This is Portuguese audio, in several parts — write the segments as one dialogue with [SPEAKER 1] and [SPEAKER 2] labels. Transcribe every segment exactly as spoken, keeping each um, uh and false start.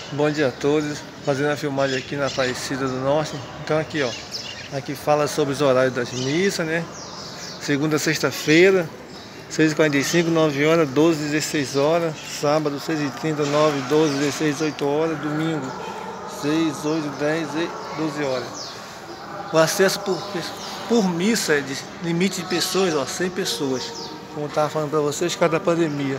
[SPEAKER 1] Bom dia a todos, fazendo a filmagem aqui na Aparecida do Norte. Então aqui ó, aqui fala sobre os horários das missas, né? Segunda a sexta-feira, seis e quarenta e cinco, nove horas, doze, dezesseis horas. Sábado, seis e trinta, nove, doze, dezesseis, dezoito horas. Domingo, seis, oito, dez e doze horas. O acesso por, por missa é de limite de pessoas, ó, cem pessoas. Como eu estava falando para vocês, cada pandemia.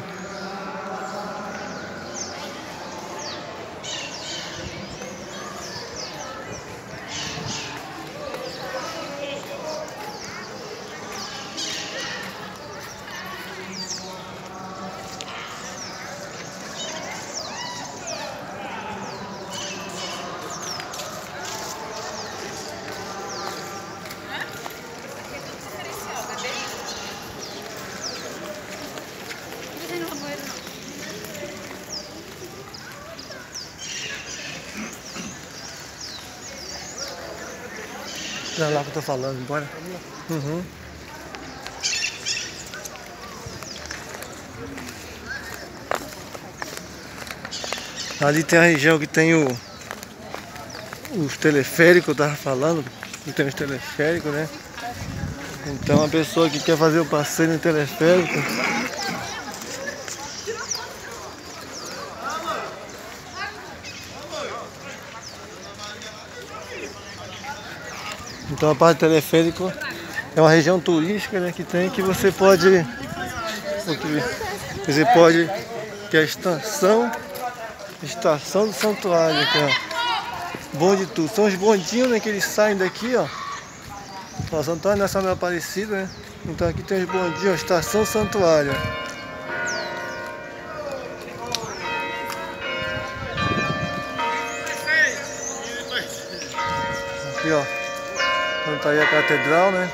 [SPEAKER 1] Olha lá que eu tô falando, bora. Uhum. Ali tem a região que tem o os teleféricos, eu tava falando, que tem os teleféricos, né? Então a pessoa que quer fazer o passeio no teleférico, então a parte do teleférico é uma região turística, né, que tem, que você pode, você pode, que é a estação, estação do santuário, aqui, ó. Bom de tudo, são os bondinhos, né, que eles saem daqui, ó. Ó, Santuário Nacional Aparecida, né? Então aqui tem os bondinhos, ó, estação santuário. Aqui, ó. Então tá aí a catedral, né?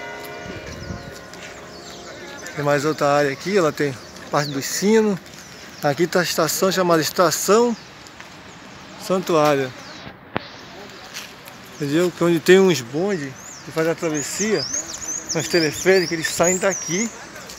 [SPEAKER 1] Tem mais outra área aqui, ela tem parte do sino. Aqui tá a estação chamada Estação Santuário. Entendeu? Que onde tem uns bondes que faz a travessia, uns teleféricos, eles saem daqui.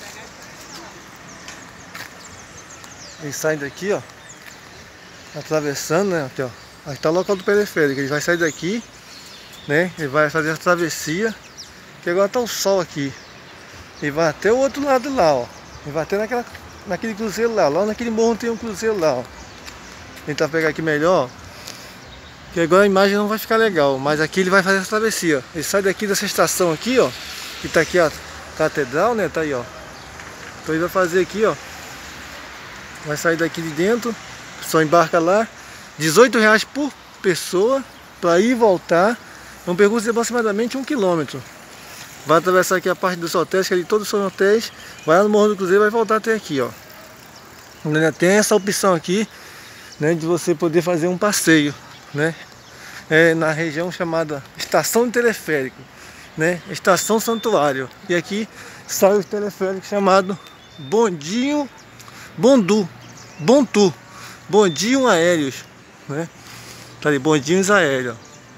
[SPEAKER 1] Eles saem daqui, ó. Atravessando, né? Aqui, ó. Aqui tá o local do teleférico. Ele vai sair daqui, né? Ele vai fazer a travessia. Que agora tá o sol aqui. Ele vai até o outro lado lá, ó. Ele vai até naquela, naquele cruzeiro lá. Lá naquele morro tem um cruzeiro lá, ó. Vou tentar pegar aqui melhor, ó. Que agora a imagem não vai ficar legal, mas aqui ele vai fazer essa travessia. Ele sai daqui dessa estação aqui, ó, que tá aqui a catedral, né, tá aí, ó. Então ele vai fazer aqui, ó, vai sair daqui de dentro, só embarca lá, dezoito reais por pessoa, para ir e voltar. É um percurso de aproximadamente um quilômetro. Vai atravessar aqui a parte dos hotéis, que ali todos são hotéis, vai lá no Morro do Cruzeiro e vai voltar até aqui, ó. Tem essa opção aqui, né, de você poder fazer um passeio, né, é na região chamada Estação de Teleférico, né, Estação Santuário. E aqui sai o teleférico chamado Bondinho Bondu, Bontu, Bondinho Aéreos, né, tá ali, bondinhos aéreos.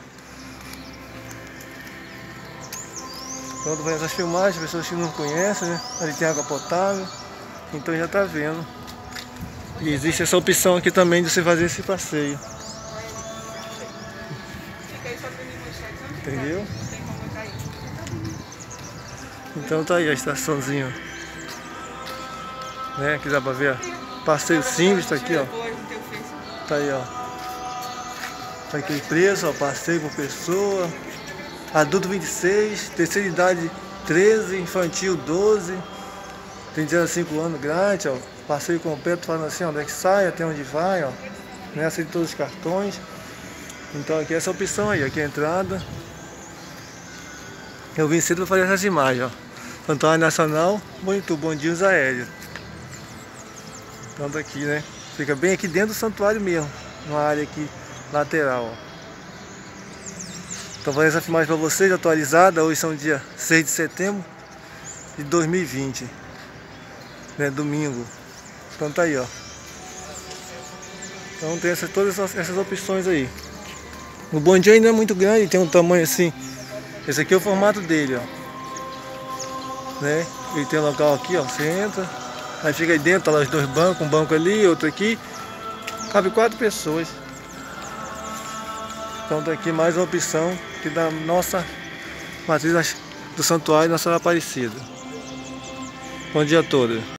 [SPEAKER 1] Então tô fazendo essas filmagens, pessoas que não conhecem, né, ali tem água potável, então já tá vendo. E existe essa opção aqui também de você fazer esse passeio. Entendeu? Então tá aí a estaçãozinha, né? Aqui dá pra ver, ó. Passeio simples, tá aqui, ó. Tá aí, ó. Tá aqui o preço, ó. Passeio por pessoa. Adulto vinte e seis, terceira idade treze, infantil doze. Tem dezesseis anos grátis, ó. Passeio completo, falando assim, ó, onde é que sai, até onde vai, ó. Né? Aceita todos os cartões. Então aqui é essa opção aí, aqui é a entrada. Eu vim cedo para fazer essas imagens, ó. Santuário Nacional, bonito, bondinhos aéreos. Então tá aqui, né? Fica bem aqui dentro do santuário mesmo, numa área aqui lateral, ó. Então vou fazer essa filmagem para vocês, atualizada. Hoje são dia seis de setembro de dois mil e vinte, né? Domingo. Então tá aí, ó. Então tem essas, todas essas, essas opções aí. O bondinho ainda é muito grande, tem um tamanho assim. Esse aqui é o formato dele, ó. Né? Ele tem um local aqui, ó. Você entra, aí fica aí dentro, tá lá os dois bancos, um banco ali, outro aqui. Cabe quatro pessoas. Então tem aqui mais uma opção que da nossa matriz do Santuário Nossa Senhora Aparecida. Bom dia a todos.